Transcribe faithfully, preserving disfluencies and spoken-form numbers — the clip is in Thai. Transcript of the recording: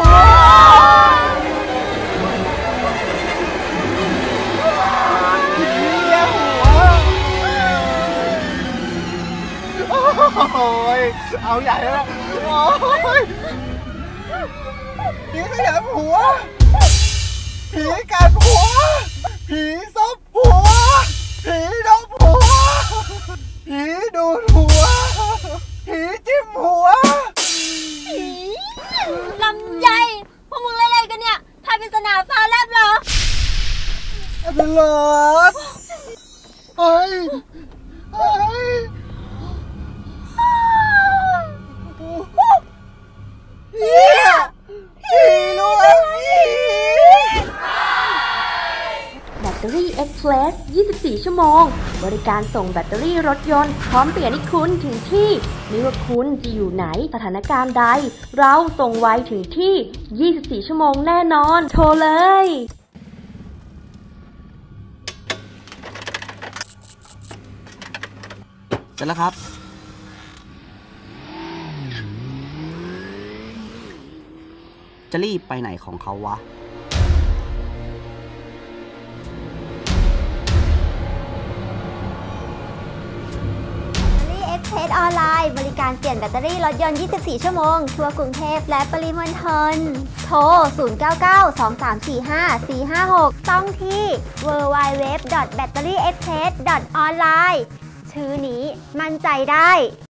โอ้ยเอาใหญ่แล้วโอ้ยผีขยับหัวผีกัดหัวผีซบหัวผีดมหัวผีดูดหัวผีจิ้มหัวลำใหญ่พวกมึงเล่นอะไรกันเนี่ยพายปริศนาฟ้าแลบเหรออันหลอดเฮ้ยเฮ้ยแบตเตอรี่เอ็กซ์เพรส ยี่สิบสี่ ชั่วโมงบริการส่งแบตเตอรี่รถยนต์พร้อมเปลี่ยนให้คุณถึงที่ไม่ว่าคุณจะอยู่ไหนสถานการณ์ใดเราส่งไวถึงที่ ยี่สิบสี่ ชั่วโมงแน่นอนโทรเลยเสร็จแล้วครับจะรีบไปไหนของเขาวะเทสออนไลน์บริการเปลี่ยนแบตเตอรี่รถยนต์ ยี่สิบสี่ ชั่วโมงทั่วกรุงเทพและปริมณฑลโทร ศูนย์ เก้า เก้า สอง สาม สี่ ห้า สี่ ห้า หก ต้องที่ ดับเบิลยู ดับเบิลยู ดับเบิลยู ดอท แบตเตอรี่เอ็กซ์เพรส ดอท ออนไลน์ ชื่อนี้มั่นใจได้